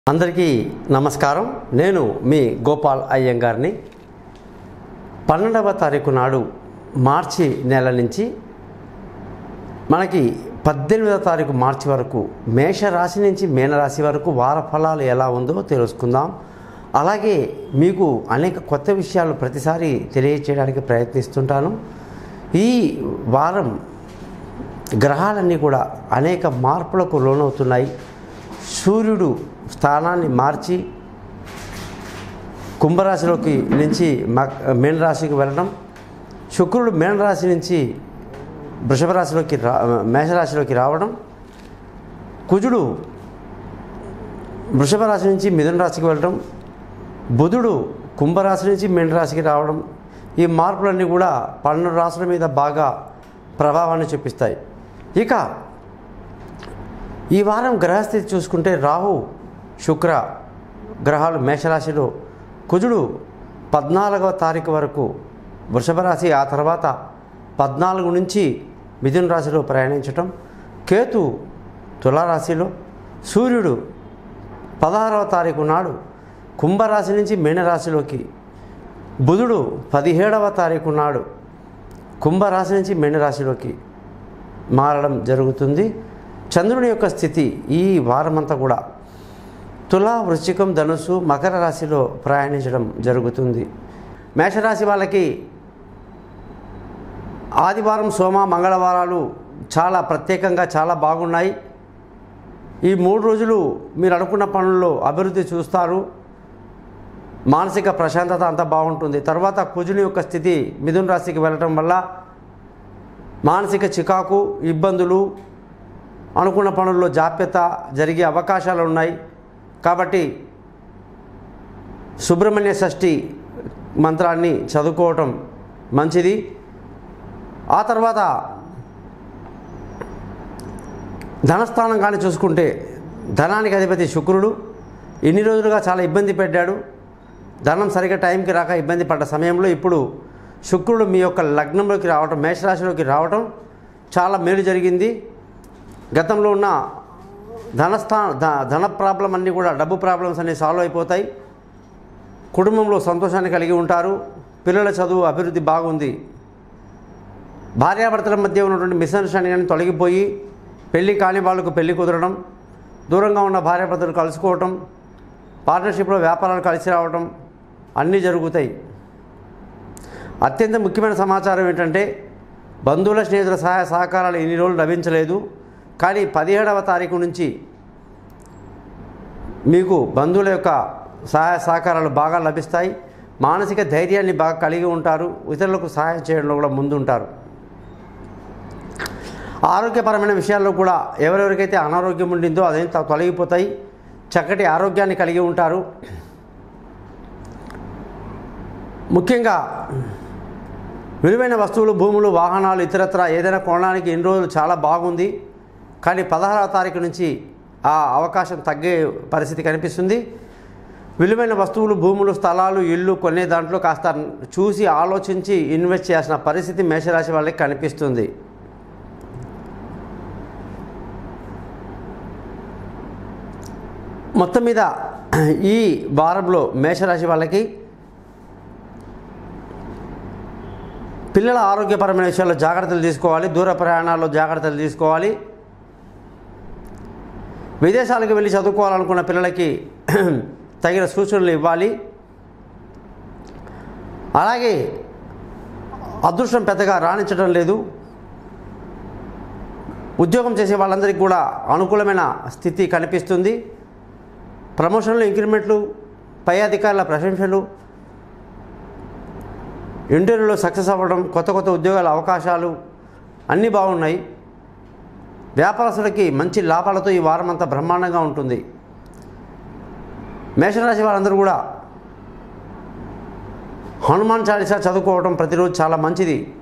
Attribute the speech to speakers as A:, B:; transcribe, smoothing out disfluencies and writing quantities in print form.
A: అందరికీ నమస్కారం. నేను మీ గోపాల్ అయ్యంగార్ని. 12వ తారీఖు నాడు మార్చి నెల నుంచి మనకి 18వ తారీఖు మార్చి వరకు మేషరాశి నుంచి మీనరాశి వరకు వార ఫలాలు ఎలా ఉందో తెలుసుకుందాం. అలాగే మీకు అనేక కొత్త విషయాలు ప్రతిసారి తెలియచేయడానికి ప్రయత్నిస్తుంటాను. ఈ వారం గ్రహాలన్నీ కూడా అనేక మార్పులకు లోనవుతున్నాయి. సూర్యుడు స్థానాన్ని మార్చి కుంభరాశిలోకి నుంచి మీనరాశికి వెళ్ళడం, శుక్రుడు మీనరాశి నుంచి వృషభ రాశిలోకి మేషరాశిలోకి రావడం, కుజుడు వృషభ రాశి నుంచి మిథున రాశికి వెళ్ళడం, బుధుడు కుంభరాశి నుంచి మీనరాశికి రావడం, ఈ మార్పులన్నీ కూడా 12 రాశుల మీద బాగా ప్రభావాన్ని చూపిస్తాయి. ఇక ఈ వారం గ్రహస్థితి చూసుకుంటే రాహు శుక్ర గ్రహాలు మేషరాశిలో, కుజుడు 14వ తారీఖు వరకు వృషభ రాశి, ఆ తర్వాత 14 నుంచి మిథున రాశిలో ప్రయాణించటం, కేతు తులారాశిలో, సూర్యుడు 16వ తారీఖు నాడు కుంభరాశి నుంచి మీనరాశిలోకి, బుధుడు 17వ తారీఖు నాడు కుంభరాశి నుంచి మీనరాశిలోకి మారడం జరుగుతుంది. చంద్రుని యొక్క స్థితి ఈ వారమంతా కూడా తులా, వృశ్చికం, ధనుసు, మకర రాశిలో ప్రయాణించడం జరుగుతుంది. మేషరాశి వాళ్ళకి ఆదివారం, సోమ, మంగళవారాలు చాలా ప్రత్యేకంగా చాలా బాగున్నాయి. ఈ 3 రోజులు మీరు అనుకున్న పనుల్లో అభివృద్ధి చూస్తారు. మానసిక ప్రశాంతత అంతా బాగుంటుంది. తర్వాత కుజుని యొక్క స్థితి మిథున రాశికి వెళ్ళటం వల్ల మానసిక చికాకు, ఇబ్బందులు, అనుకున్న పనుల్లో జాప్యత జరిగే అవకాశాలు ఉన్నాయి. కాబట్టి సుబ్రహ్మణ్య షష్ఠి మంత్రాన్ని చదువుకోవటం మంచిది. ఆ తర్వాత ధనస్థానం కానీ చూసుకుంటే ధనానికి అధిపతి శుక్రుడు ఇన్ని రోజులుగా చాలా ఇబ్బంది పెట్టాడు. ధనం సరిగ్గా టైంకి రాక ఇబ్బంది పడ్డ సమయంలో ఇప్పుడు శుక్రుడు మీ యొక్క లగ్నంలోకి రావటం, మేషరాశిలోకి రావటం చాలా మేలు జరిగింది. గతంలో ఉన్న ధన ప్రాబ్లం అన్నీ కూడా, డబ్బు ప్రాబ్లమ్స్ అన్నీ సాల్వ్ అయిపోతాయి. కుటుంబంలో సంతోషాన్ని కలిగి ఉంటారు. పిల్లల చదువు అభివృద్ధి బాగుంది. భార్యాభర్తల మధ్య ఉన్నటువంటి మిస్అండర్స్టాండింగ్ తొలగిపోయి పెళ్లి కాని వాళ్ళకు పెళ్లి కుదరడం, దూరంగా ఉన్న భార్యాభర్తలు కలుసుకోవటం, పార్ట్నర్షిప్లో వ్యాపారాలు కలిసి రావటం అన్నీ జరుగుతాయి. అత్యంత ముఖ్యమైన సమాచారం ఏంటంటే బంధువుల, స్నేహితుల సహాయ సహకారాలు ఇన్ని రోజులు లభించలేదు. కానీ 17వ తారీఖు నుంచి మీకు బంధువుల యొక్క సహాయ సహకారాలు బాగా లభిస్తాయి. మానసిక ధైర్యాన్ని బాగా కలిగి ఉంటారు. ఇతరులకు సహాయం చేయడంలో కూడా ముందుంటారు. ఆరోగ్యపరమైన విషయాల్లో కూడా ఎవరెవరికైతే అనారోగ్యం ఉండిందో అదంతా తొలగిపోతాయి. చక్కటి ఆరోగ్యాన్ని కలిగి ఉంటారు. ముఖ్యంగా విలువైన వస్తువులు, భూములు, వాహనాలు, ఇతరత్ర ఏదైనా కొనడానికి ఇన్ని రోజులు చాలా బాగుంది. కానీ 16వ తారీఖు నుంచి ఆ అవకాశం తగ్గే పరిస్థితి కనిపిస్తుంది. విలువైన వస్తువులు, భూములు, స్థలాలు, ఇల్లు కొనే దాంట్లో కాస్త చూసి ఆలోచించి ఇన్వెస్ట్ చేయాల్సిన పరిస్థితి మేషరాశి వాళ్ళకి కనిపిస్తుంది. మొత్తం మీద ఈ వారంలో మేషరాశి వాళ్ళకి పిల్లల ఆరోగ్యపరమైన విషయాల్లో జాగ్రత్తలు తీసుకోవాలి. దూర ప్రయాణాల్లో జాగ్రత్తలు తీసుకోవాలి. విదేశాలకు వెళ్ళి చదువుకోవాలనుకున్న పిల్లలకి తగిన సూచనలు ఇవ్వాలి. అలాగే అదృష్టం పెద్దగా రాణించడం లేదు. ఉద్యోగం చేసే వాళ్ళందరికీ కూడా అనుకూలమైన స్థితి కనిపిస్తుంది. ప్రమోషన్లు, ఇంక్రిమెంట్లు, పై అధికారుల ప్రశంసలు, ఇంటర్వ్యూలో సక్సెస్ అవ్వడం, కొత్త కొత్త ఉద్యోగాల అవకాశాలు అన్నీ బాగున్నాయి. వ్యాపారస్తులకి మంచి లాభాలతో ఈ వారం అంతా బ్రహ్మాండంగా ఉంటుంది. మేషరాశి వాళ్ళందరూ కూడా హనుమాన్ చాలీసా చదువుకోవడం ప్రతిరోజు చాలా మంచిది.